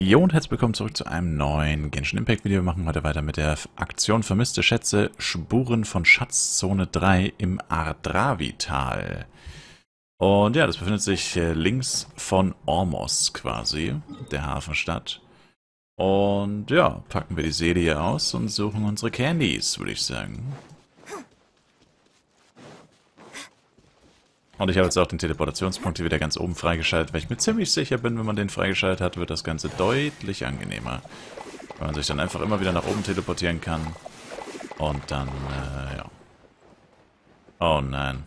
Jo und herzlich willkommen zurück zu einem neuen Genshin Impact Video. Wir machen heute weiter mit der Aktion Vermisste Schätze, Spuren von Schatzzone 3 im Ardravi-Tal. Und ja, das befindet sich links von Ormos quasi, der Hafenstadt. Und ja, packen wir die Seele hier aus und suchen unsere Candies, würde ich sagen. Und ich habe jetzt auch den Teleportationspunkt hier wieder ganz oben freigeschaltet, weil ich mir ziemlich sicher bin, wenn man den freigeschaltet hat, wird das Ganze deutlich angenehmer. Weil man sich dann einfach immer wieder nach oben teleportieren kann. Und dann, ja. Oh nein.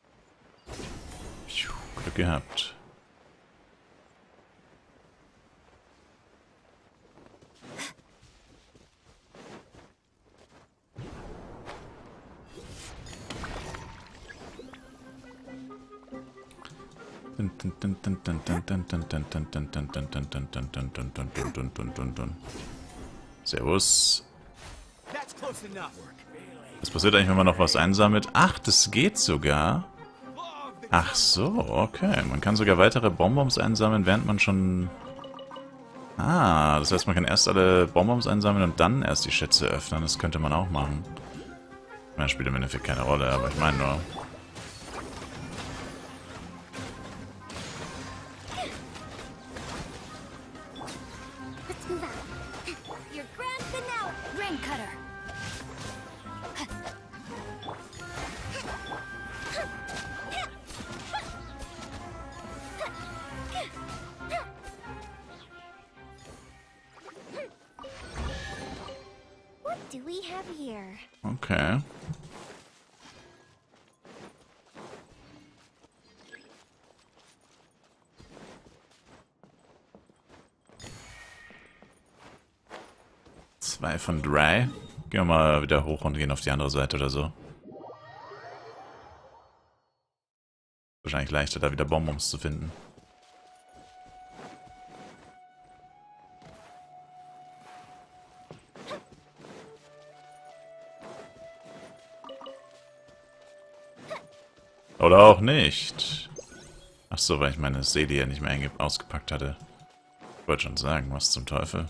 Puh, Glück gehabt. Servus. Was passiert eigentlich, wenn man noch was einsammelt? Ach, das geht sogar. Ach so, okay. Man kann sogar weitere Bonbons einsammeln, während man schon... Ah, das heißt, man kann erst alle Bonbons einsammeln und dann erst die Schätze öffnen. Das könnte man auch machen. Das spielt im Endeffekt keine Rolle, aber ich meine nur... Okay. Zwei von 3. Gehen wir mal wieder hoch und gehen auf die andere Seite oder so. Wahrscheinlich leichter, da wieder Bonbons zu finden. Oder auch nicht. Ach so, weil ich meine Seele ja nicht mehr ausgepackt hatte. Ich wollte schon sagen, was zum Teufel.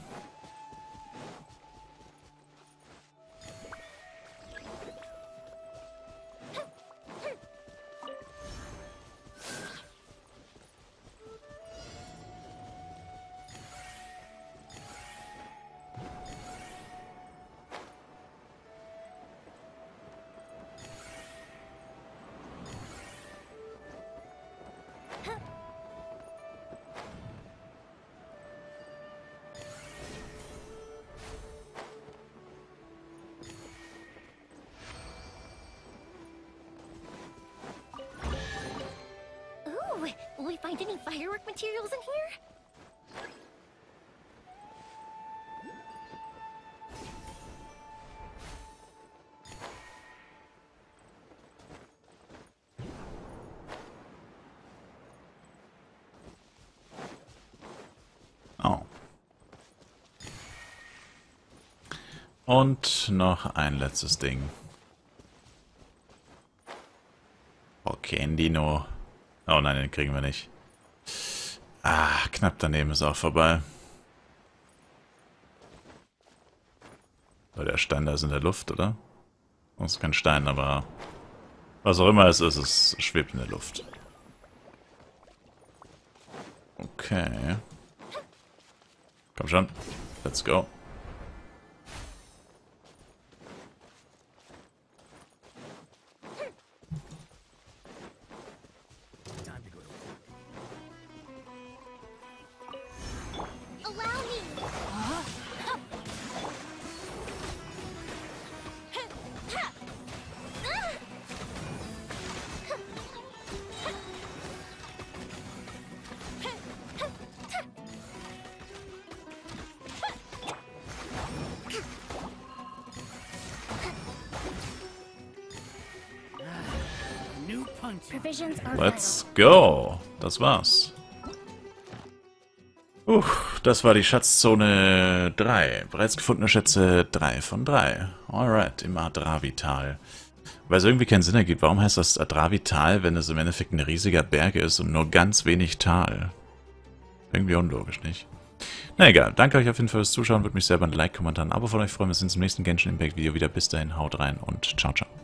Will we find any firework materials in here? Oh. Und noch ein letztes Ding. Oh, Candino. Oh nein, den kriegen wir nicht. Ah, knapp daneben ist auch vorbei. Weil der Stein da ist in der Luft, oder? Das ist kein Stein, aber was auch immer es ist, es schwebt in der Luft. Okay. Komm schon. Let's go. Let's go. Das war's. Das war die Schatzzone 3. Bereits gefundene Schätze 3 von 3. Alright, im Ardravi-Tal. Weil es irgendwie keinen Sinn ergibt. Warum heißt das Ardravi-Tal, wenn es im Endeffekt ein riesiger Berg ist und nur ganz wenig Tal? Irgendwie unlogisch, nicht? Na egal, danke euch auf jeden Fall fürs Zuschauen. Würde mich selber ein Like, Kommentar, ein Abo von euch freuen. Wir sehen uns im nächsten Genshin Impact Video wieder. Bis dahin, haut rein und ciao, ciao.